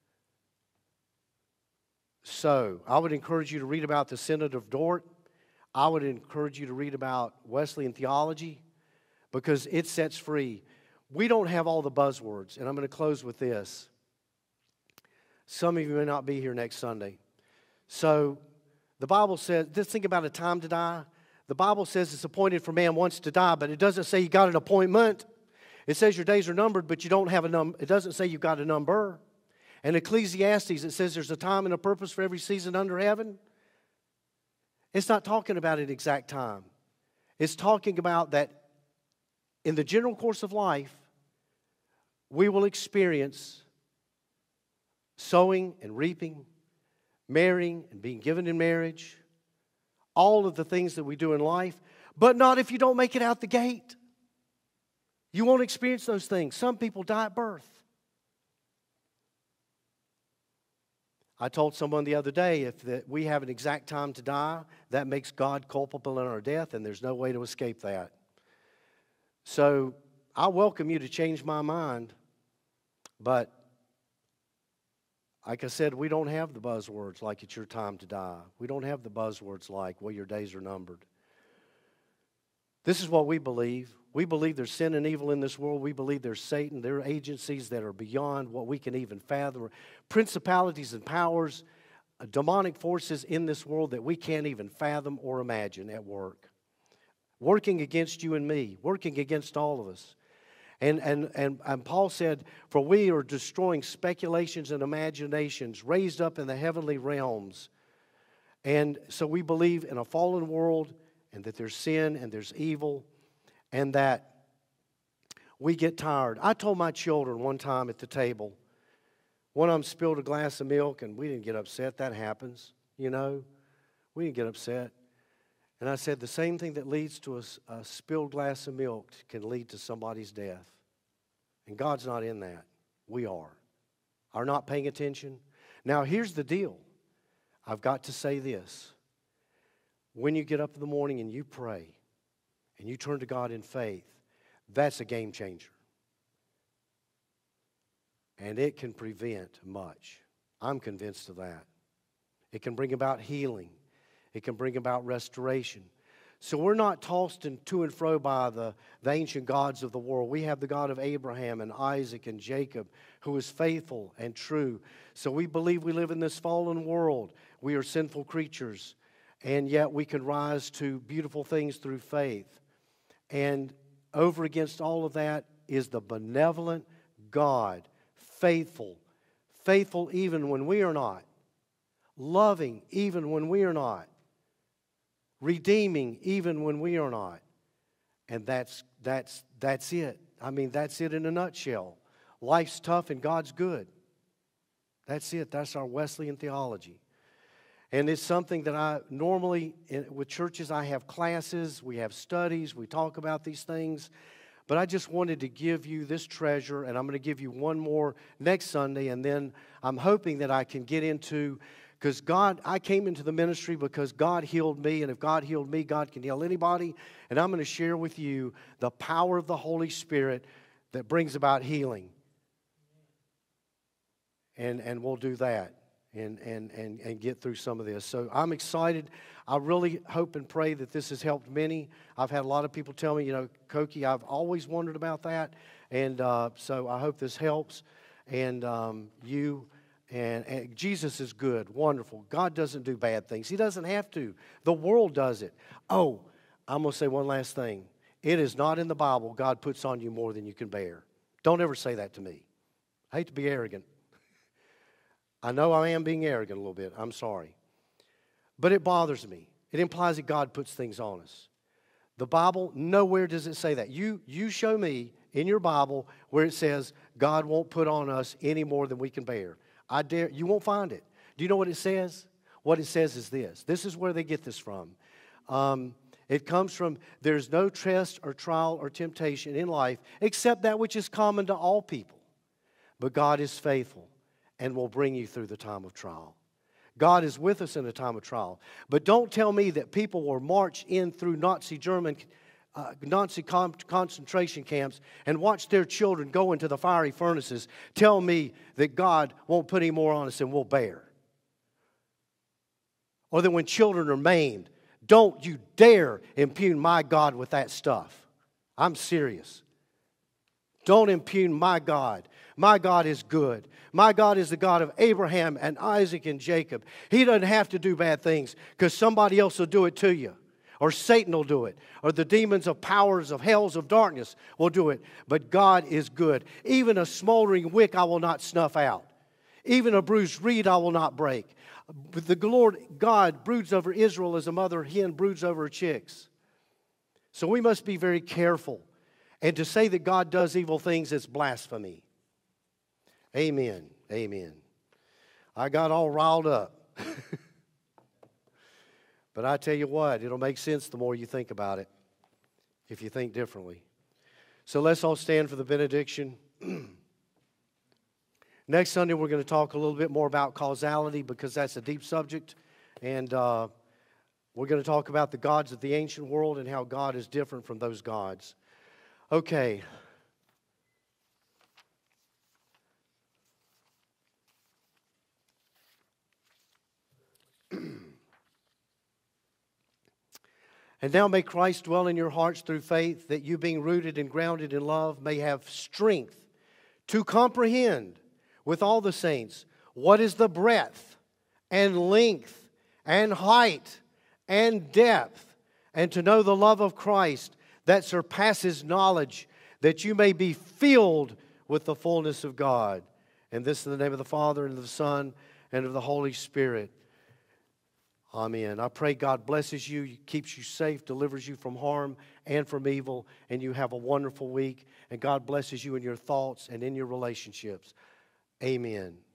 so, I would encourage you to read about the Synod of Dort. I would encourage you to read about Wesleyan theology, because it sets free. We don't have all the buzzwords, and I'm going to close with this. Some of you may not be here next Sunday. So, the Bible says, just think about a time to die. The Bible says it's appointed for man once to die, but it doesn't say you got an appointment. It says your days are numbered, but you don't have a number. It doesn't say you've got a number. In Ecclesiastes, it says there's a time and a purpose for every season under heaven. It's not talking about an exact time. It's talking about that in the general course of life, we will experience sowing and reaping, marrying and being given in marriage, all of the things that we do in life, but not if you don't make it out the gate. You won't experience those things. Some people die at birth. I told someone the other day, if we have an exact time to die, that makes God culpable in our death, and there's no way to escape that. So I welcome you to change my mind, but like I said, we don't have the buzzwords like it's your time to die. We don't have the buzzwords like, well, your days are numbered. This is what we believe. We believe there's sin and evil in this world. We believe there's Satan. There are agencies that are beyond what we can even fathom. Principalities and powers, demonic forces in this world that we can't even fathom or imagine at work. Working against you and me. Working against all of us. And Paul said, for we are destroying speculations and imaginations raised up in the heavenly realms. And so we believe in a fallen world and that there's sin and there's evil and that we get tired. I told my children one time at the table, one of them spilled a glass of milk and we didn't get upset. That happens, you know. We didn't get upset. And I said the same thing that leads to a spilled glass of milk can lead to somebody's death. And God's not in that. We are not paying attention. Now here's the deal. I've got to say this. When you get up in the morning and you pray and you turn to God in faith, that's a game changer. And it can prevent much. I'm convinced of that. It can bring about healing. It can bring about restoration. So we're not tossed to and fro by the ancient gods of the world. We have the God of Abraham and Isaac and Jacob who is faithful and true. So we believe we live in this fallen world. We are sinful creatures. And yet we can rise to beautiful things through faith. And over against all of that is the benevolent God, faithful even when we are not, loving even when we are not, redeeming even when we are not. And that's it. I mean, that's it in a nutshell. Life's tough and God's good. That's it. That's our Wesleyan theology. And it's something that I normally, with churches, I have classes, we have studies, we talk about these things. But I just wanted to give you this treasure, and I'm going to give you one more next Sunday, and then I'm hoping that I can get into, because I came into the ministry because God healed me, and if God healed me, God can heal anybody. And I'm going to share with you the power of the Holy Spirit that brings about healing. And we'll do that. And get through some of this. So I'm excited. I really hope and pray that this has helped many. I've had a lot of people tell me, Koki, I've always wondered about that. And so I hope this helps. And you and Jesus is good, wonderful. God doesn't do bad things. He doesn't have to. The world does it. Oh, I'm going to say one last thing. It is not in the Bible God puts on you more than you can bear. Don't ever say that to me. I hate to be arrogant. I know I am being arrogant a little bit. I'm sorry. But it bothers me. It implies that God puts things on us. The Bible, nowhere does it say that. You show me in your Bible where it says God won't put on us any more than we can bear. You won't find it. Do you know what it says? What it says is this. This is where they get this from. It comes from, there's no test or trial or temptation in life except that which is common to all people. But God is faithful and will bring you through the time of trial. God is with us in the time of trial. But don't tell me that people will march in through Nazi concentration camps and watch their children go into the fiery furnaces. Tell me that God won't put any more on us than we'll bear. Or that when children are maimed, don't you dare impugn my God with that stuff. I'm serious. Don't impugn my God. My God is good. My God is the God of Abraham and Isaac and Jacob. He doesn't have to do bad things because somebody else will do it to you. Or Satan will do it. Or the demons of powers of hells of darkness will do it. But God is good. Even a smoldering wick I will not snuff out. Even a bruised reed I will not break. The Lord God broods over Israel as a mother hen broods over her chicks. So we must be very careful. And to say that God does evil things is blasphemy. Amen. Amen. I got all riled up. But I tell you what, it'll make sense the more you think about it, if you think differently. So let's all stand for the benediction. Next Sunday, we're going to talk a little bit more about causality because that's a deep subject. And we're going to talk about the gods of the ancient world and how God is different from those gods. Okay. And now may Christ dwell in your hearts through faith, that you being rooted and grounded in love may have strength to comprehend with all the saints what is the breadth and length and height and depth, and to know the love of Christ that surpasses knowledge, that you may be filled with the fullness of God. And this in the name of the Father, and of the Son, and of the Holy Spirit. Amen. I pray God blesses you, keeps you safe, delivers you from harm and from evil, and you have a wonderful week. And God blesses you in your thoughts and in your relationships. Amen.